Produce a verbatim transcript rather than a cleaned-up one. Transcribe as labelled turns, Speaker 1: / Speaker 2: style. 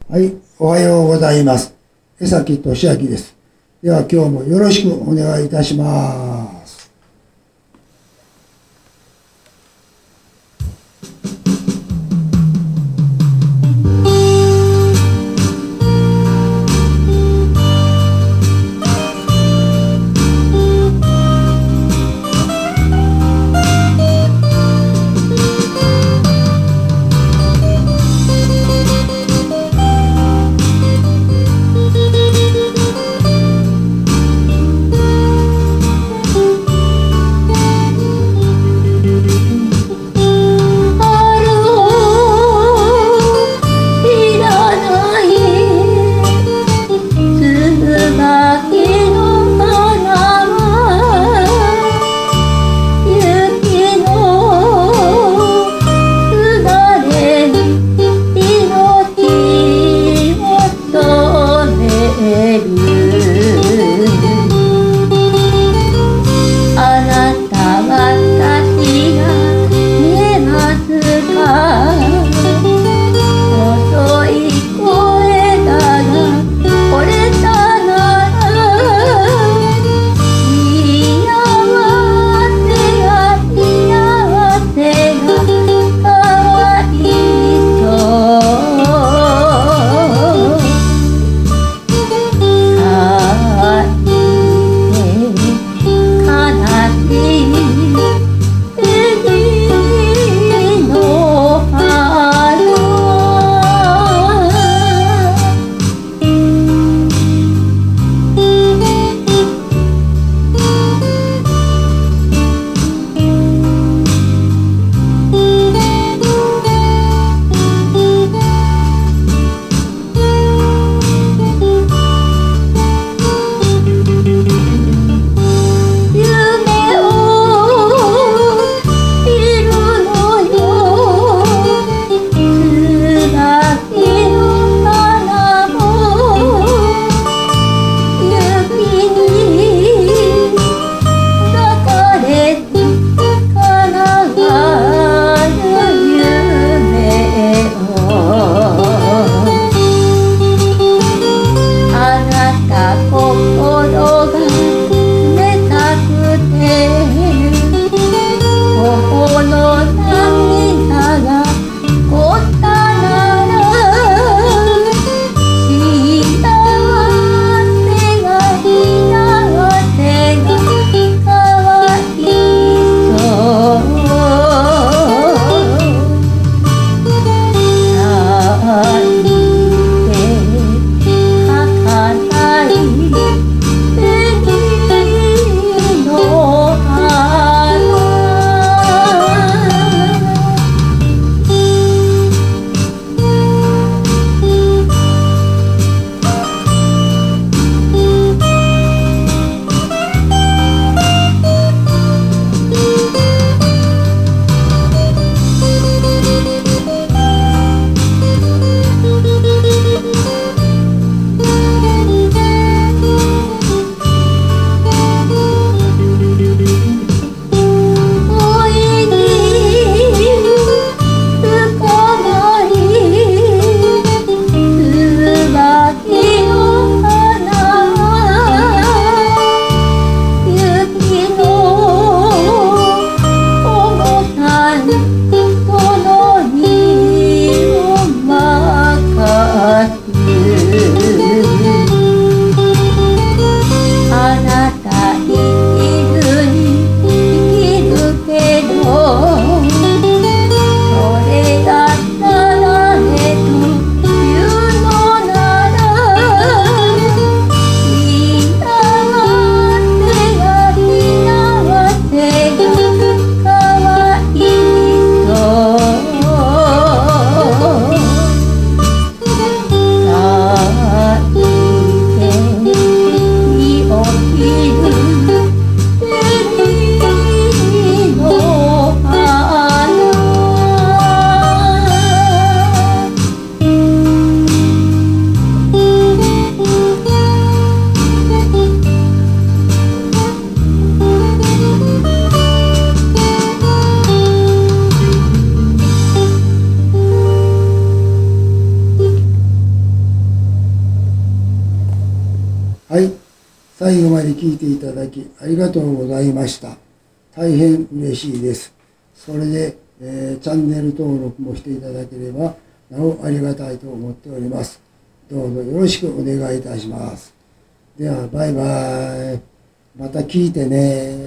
Speaker 1: はい、おはようございます。江崎俊明です。では今日もよろしくお願いいたします。 最後まで聞いていただきありがとうございました。大変嬉しいです。それで、えー、チャンネル登録もしていただければなおありがたいと思っております。どうぞよろしくお願いいたします。では、バイバイ。また聞いてね。